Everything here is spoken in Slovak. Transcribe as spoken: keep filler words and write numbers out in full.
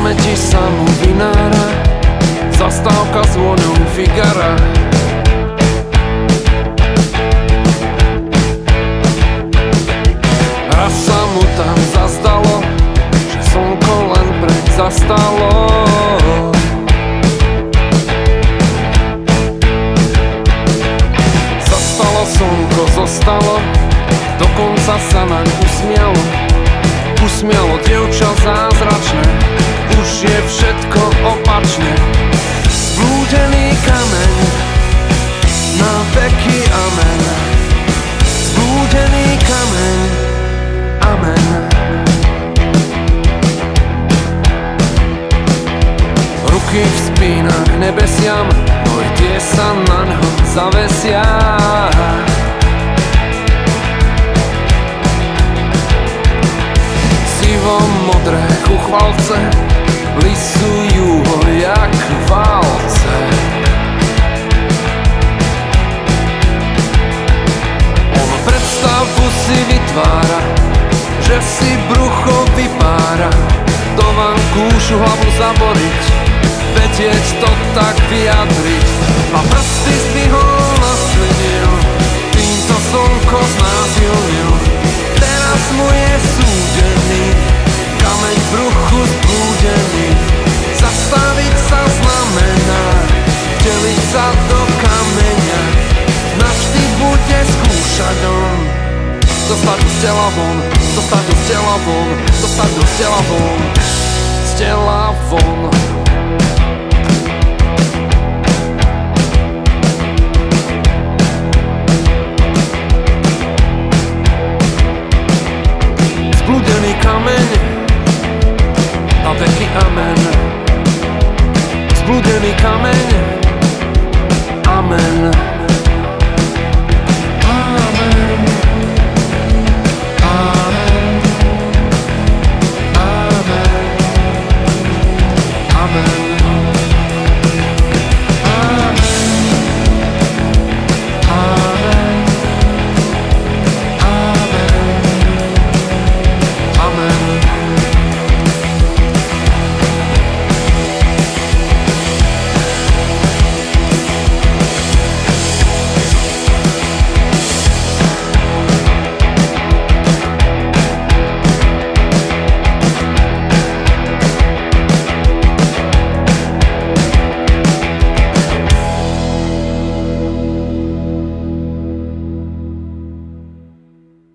pamäti samú vinára, zastávka zvonom Figara. Raz sa mu tam zazdalo, že slnko len preň zastalo. Zastalo slnko, zostalo, dokonca sa naň usmialo. Usmialo dievča zázračné, už je všetko opačne. Zblúdený kameň, na veky amen. Zblúdený kameň, amen. Ruky vzpína k nebesiam, oj tie sa naňho zavesia. Sivo-modré chuchvalce lisujú ho jak válce. On predstavu si vytvára, že si brucho vypára, do vankúšu hlavu zaboriť, vedieť to tak vyjadriť. A prsty zdvihol, nasledil, týmto slnko znásilnil. Teraz mu je súdený, kameň v bruchu zblúdený. Zastaviť sa znamená vteliť sa do kameňa, navždy bude skúšať on. Dostať do z tela von, dostať do z tela von, dostať do z tela von, z tela von.